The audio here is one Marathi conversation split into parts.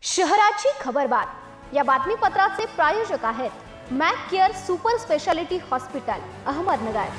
शहराची खबरबात या बातमीपत्राचे प्रायोजक आहेत Mac care super speciality hospital Ahmednagar.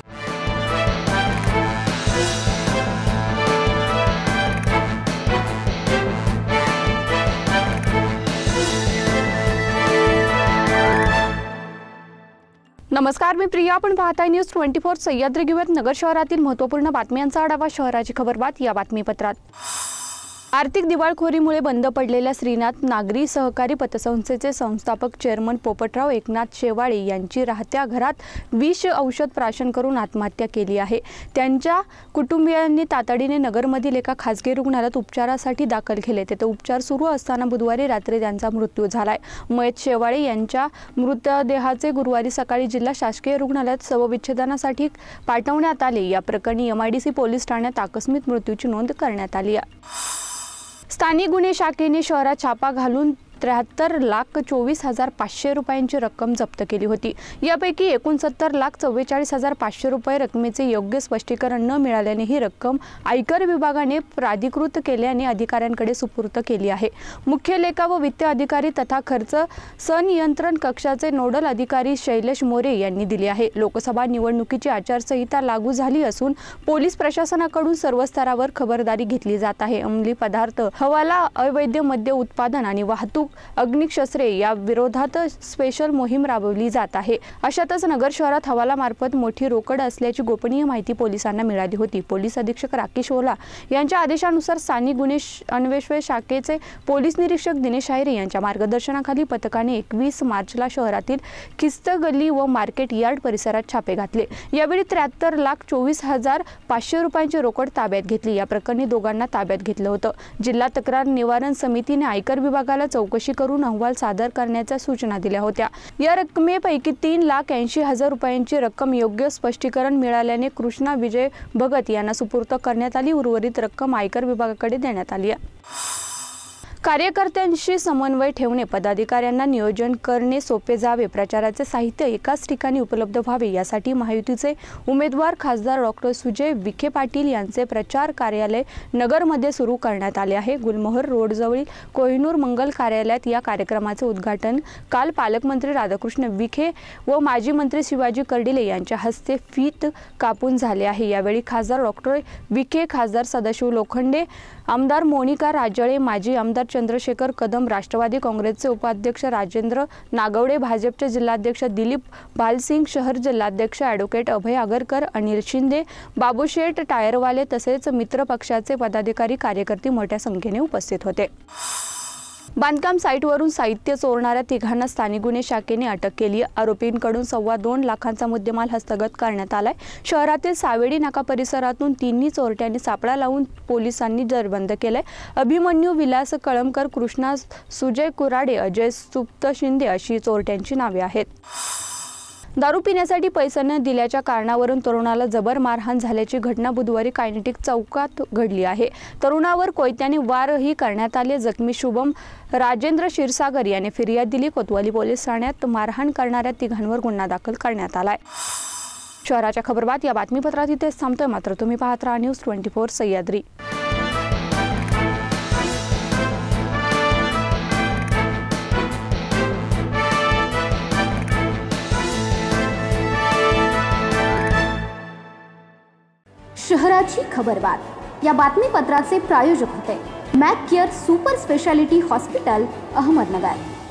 नमस्कार, मी प्रिया। आपण पाहताय न्यूज 24 सह्याद्री घेऊयात नगर शहरातील महत्त्वपूर्ण बातम्यांचा आढावा। शहराची खबरबात या बातमीपत्रात। आर्थिक दिवाळखोरीमुळे बंद पडलेल्या श्रीनाथ नागरी सहकारी पतसंस्थेचे संस्थापक चेअरमन पोपटराव एकनाथ शेवाळे यांची राहत्या घरात विष औषध प्राशन करून आत्महत्या केली आहे। त्यांच्या कुटुंबियांनी तातडीने नगरमधील एका खासगी रुग्णालयात उपचारासाठी दाखल केले। तेथे उपचार सुरू असताना बुधवारी रात्री त्यांचा मृत्यू झालाय। मयत शेवाळे यांच्या मृतदेहाचे गुरुवारी सकाळी जिल्हा शासकीय रुग्णालयात शवविच्छेदनासाठी पाठवण्यात आले। या प्रकरणी एमआयडीसी पोलीस ठाण्यात आकस्मिक मृत्यूची नोंद करण्यात आली आहे। स्थानिक गुन्हे शाखेने शहरात छापा घालून 73,24,500 रुपयांची रक्कम जप्त केली होती। यापैकी 69,44,500 रुपये रकमेचे योग्य स्पष्टीकरण न मिळाल्याने ही रक्कम आयकर विभागाने प्राधिकृत केल्याने अधिकाऱ्यांकडे सुपूर्द केली आहे। मुख्य लेखा व वित्त अधिकारी तथा खर्च संनियंत्रण कक्षाचे नोडल अधिकारी शैलेश मोरे यांनी दिली आहे। लोकसभा निवडणुकीची आचारसंहिता लागू झाली असून पोलीस प्रशासनाकडून सर्व स्तरावर खबरदारी घेतली जात आहे। अंमली पदार्थ, हवाला, अवैध मद्य उत्पादन आणि वाहतूक, अग्निशस्त्रे या विरोधात स्पेशल मोहीम राबवली जात आहे। अशातच नगर शहरात हवाला मार्फत मोठी रोकड असल्याची गोपनीय माहिती पोलिसांना मिळाली होती। पोलीस अधीक्षक राकेश ओला यांच्या आदेशानुसार स्थानिक गुन्हे अन्वेषण शाखेचे पोलीस निरीक्षक दिनेश आयरे यांच्या मार्गदर्शनाखाली पथकाने 21 मार्चला शहरातील खिस्त गल्ली व मार्केट यार्ड परिसरात छापे घातले। यावेळी 73,24,500 रुपयांची रोकड ताब्यात घेतली। या प्रकरणी दोघांना ताब्यात घेतलं होतं। जिल्हा तक्रार निवारण समितीने आयकर विभागाला चौकशी करून अहवाल सादर करण्याच्या सूचना दिल्या होत्या। या रकमेपैकी 3,80,000 रुपयांची रक्कम योग्य स्पष्टीकरण मिळाल्याने कृष्णा विजय भगत यांना सुपूर्द करण्यात आली। उर्वरित रक्कम आयकर विभागाकडे देण्यात आली आहे। कार्यकर्त्यांशी समन्वय ठेवणे, पदाधिकाऱ्यांना नियोजन करणे सोपे जावे, प्रचाराचे साहित्य एकाच ठिकाणी उपलब्ध व्हावे यासाठी महायुतीचे उमेदवार खासदार डॉ. सुजय विखे पाटील यांचे प्रचार कार्यालय नगरमध्ये सुरू करण्यात आले आहे। गुलमोहर रोडजवळील कोहिनूर मंगल कार्यालयात या कार्यक्रमाचे उद्घाटन काल पालकमंत्री राधाकृष्ण विखे व माजी मंत्री शिवाजी कर्डिले यांच्या हस्ते फीत कापून झाले आहे। यावेळी खासदार डॉ. विखे, खासदार सदाशिव लोखंडे, आमदार मोनिका राजळे, माजी आमदार चंद्रशेखर कदम, राष्ट्रवादी काँग्रेसचे उपाध्यक्ष राजेंद्र नागवडे, भाजपचे जिल्हाध्यक्ष दिलीप भालसिंग, शहर जिल्हाध्यक्ष ॲडव्होकेट अभय आगरकर, अनिल शिंदे, बाबूशेठ टायरवाले तसेच मित्र पक्षाचे पदाधिकारी, कार्यकर्ते मोठ्या संख्येने उपस्थित होते। बांधकाम साईटवरून साहित्य चोरणाऱ्या तिघांना स्थानिक गुन्हे शाखेने अटक केली। आरोपींकडून 2.25 लाखांचा मुद्देमाल हस्तगत करण्यात आलाय। शहरातील सावेडी नाका परिसरातून तिन्ही चोरट्यांनी सापळा लावून पोलिसांनी जेरबंद केलंय। अभिमन्यू विलास कळमकर, कृष्णा सुजय कुराडे, अजय सुप्त शिंदे अशी चोरट्यांची नावे आहेत। दारू पिण्यासाठी पैसे न दिल्याच्या कारणावरून तरुणाला जबर मारहाण झाल्याची घटना बुधवारी कायनेटिक चौकात घडली आहे। तरुणावर कोयत्याने वारही करण्यात आले। जखमी शुभम राजेंद्र क्षीरसागर याने फिर्याद दिली। कोतवाली पोलीस ठाण्यात मारहाण करणाऱ्या तिघांवर गुन्हा दाखल करण्यात आलाय। शहराच्या खबरबात या बातमीपत्रात इथेच थांबतोय, मात्र तुम्ही पाहत राहा न्यूज 24 सह्याद्री। शहराची खबरबात या बातमीपत्राचे प्रायोजक होते Mac care super speciality hospital Ahmednagar.